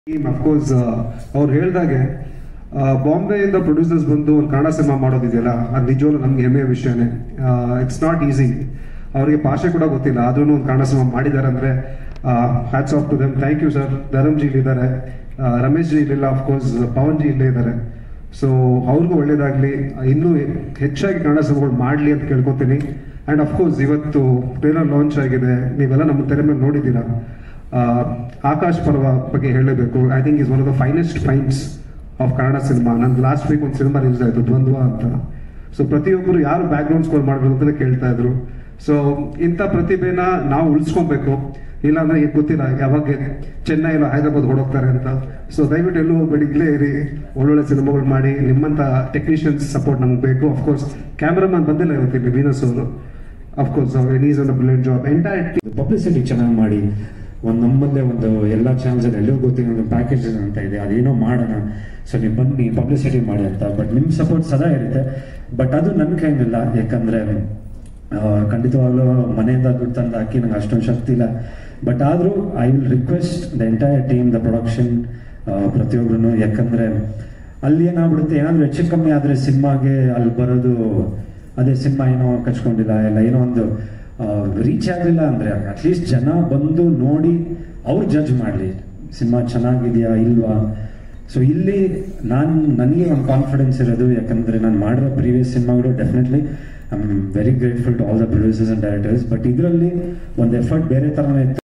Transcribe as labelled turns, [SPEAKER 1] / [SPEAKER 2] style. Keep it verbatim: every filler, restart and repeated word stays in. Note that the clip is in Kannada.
[SPEAKER 1] ಅಫ್ಕೋರ್ಸ್ ಅವ್ರು ಹೇಳ್ದಾಗೆ ಬಾಂಬೆಯಿಂದ ಪ್ರೊಡ್ಯೂಸರ್ಸ್ ಬಂದು ಒಂದು ಕನ್ನಡ ಸಿನಿಮಾ ಮಾಡೋದಿದೆಯಲ್ಲ ಅದು ನಿಜವಾಗ್ಲೂ ನಮ್ಗೆ ಹೆಮ್ಮೆಯ ವಿಷಯನೇ. It's not easy. ಅವರಿಗೆ ಭಾಷೆ ಕೂಡ ಗೊತ್ತಿಲ್ಲ, ಆದ್ರೂ ಒಂದು ಕನ್ನಡ ಸಿನಿಮಾ ಮಾಡಿದ್ದಾರೆ ಅಂದ್ರೆ hats off to them. Thank you sir. Dharam ji ಇಲ್ಲಿದ್ದಾರೆ, ರಮೇಶ್ ಜಿ ಇಲ್ಲಿಲ್ಲ, ಅಫ್ಕೋರ್ಸ್ ಪವನ್ ಜಿ ಇಲ್ಲೇ ಇದ್ದಾರೆ. ಸೊ ಅವ್ರಿಗೂ ಒಳ್ಳೇದಾಗ್ಲಿ, ಇನ್ನೂ ಹೆಚ್ಚಾಗಿ ಕನ್ನಡ ಸಿನಿಮಾಗಳು ಮಾಡಲಿ ಅಂತ ಕೇಳ್ಕೊತೀನಿ. ಆ್ಯಂಡ್ ಅಫ್ಕೋರ್ಸ್ ಇವತ್ತು ಟ್ರೇಲರ್ ಲಾಂಚ್ ಆಗಿದೆ, ನೀವೆಲ್ಲ ನಮ್ಮ ತೆರೆ ಮೇಲೆ ನೋಡಿದ್ದೀರಾ. ಆಕಾಶ್ ಪರ್ವ ಬಗ್ಗೆ ಹೇಳಬೇಕು. I think is one of the finest fines of Kannada cinema. ನಂದು ಲಾಸ್ಟ್ ವೀಕ್ ಒಂದು ಸಿನಿಮಾ ರಿಲೀಸ್ ಆಯಿತು, ದ್ವಂದ್ವ ಅಂತ. ಸೊ ಪ್ರತಿಯೊಬ್ಬರು ಯಾರು ಬ್ಯಾಕ್ ಗ್ರೌಂಡ್ ಸ್ಕೋರ್ ಮಾಡಬೇಕು ಅಂತಲೇ ಕೇಳ್ತಾ ಇದ್ರು. ಸೊ ಇಂಥ ಪ್ರತಿಭೆನ ನಾವು ಉಳಿಸ್ಕೊಬೇಕು, ಇಲ್ಲಾಂದ್ರೆ ಈಗ ಗೊತ್ತಿಲ್ಲ ಯಾವಾಗ ಚೆನ್ನೈ ಇಲ್ಲ ಹೈದರಾಬಾದ್ ಹೊಡೋಗ್ತಾರೆ ಅಂತ. ಸೊ ದಯವಿಟ್ಟು ಎಲ್ಲೂ ಹೋಗ್ಬೇಡಿ, ಇಲ್ಲೇ ಇರಿ, ಒಳ್ಳೊಳ್ಳೆ ಸಿನಿಮಾಗಳು ಮಾಡಿ. ನಿಮ್ಮಂಥ ಟೆಕ್ನಿಷಿಯನ್ಸ್ ಸಪೋರ್ಟ್ ನಮ್ಗೆ ಬೇಕು. ಅಫ್ಕೋರ್ಸ್ ಕ್ಯಾಮ್ರಾಮನ್ ಬಂದಿಲ್ಲ ಇವತ್ತಿಲ್ಲಿ, ವೀನಸ್ ಅವರು. Of course is on a brilliant job. Entire
[SPEAKER 2] publicity ಚೆನ್ನಾಗಿ ಮಾಡಿ, ಒಂದು ನಮ್ಮಲ್ಲೇ ಒಂದು ಎಲ್ಲ ಚಾನಲ್ಸ್ ಎಲ್ಲರಿಗೂ ಗೊತ್ತಿರೋ ಒಂದು ಪ್ಯಾಕೇಜ್ ಅಂತ ಇದೆ, ಅದೇನೋ ಮಾಡೋಣ, ಸೊ ನೀವು ಬನ್ನಿ ಪಬ್ಲಿಸಿಟಿ ಮಾಡಿ ಅಂತ. ಬಟ್ ನಿಮ್ಮ ಸಪೋರ್ಟ್ ಸದಾ ಇರುತ್ತೆ. ಬಟ್ ಅದು ನನ್ನ ಕೈಲಿಲ್ಲ, ಯಾಕಂದರೆ ಖಂಡಿತವಾಗ್ಲೂ ಮನೆಯಿಂದ ದುಡ್ಡು ತಂದು ಹಾಕಿ ನಂಗೆ ಅಷ್ಟೊಂದು ಶಕ್ತಿ ಇಲ್ಲ. ಬಟ್ ಆದರೂ I will request the entire team, the production, ಪ್ರತಿಯೊಬ್ಬರೂ. ಯಾಕಂದರೆ ಅಲ್ಲಿ ಏನಾಗ್ಬಿಡುತ್ತೆ, ಏನಾದರೂ ಹೆಚ್ಚು ಕಮ್ಮಿ ಆದರೆ ಸಿನಿಮಾಗೆ ಅಲ್ಲಿ ಬರೋದು, ಅದೇ ಸಿನಿಮಾ ಏನೋ ಕಚ್ಕೊಂಡಿಲ್ಲ, ಇಲ್ಲ ಏನೋ ಒಂದು ರೀಚ್ ಆಗಲಿಲ್ಲ ಅಂದರೆ ಅಟ್ಲೀಸ್ಟ್ ಜನ ಬಂದು ನೋಡಿ ಅವ್ರು ಜಡ್ಜ್ ಮಾಡಲಿ ಸಿನಿಮಾ ಚೆನ್ನಾಗಿದೆಯಾ ಇಲ್ವಾ. ಸೊ ಇಲ್ಲಿ ನಾನು ನನಗೆ ಒಂದು ಕಾನ್ಫಿಡೆನ್ಸ್ ಇರೋದು, ಯಾಕಂದರೆ ನಾನು ಮಾಡಿರೋ ಪ್ರೀವಿಯಸ್ ಸಿನಿಮಾಗಳು definitely I am very grateful to all the producers and directors. But ಇದರಲ್ಲಿ ಒಂದು ಎಫರ್ಟ್ ಬೇರೆ ಥರನೇ ಇತ್ತು.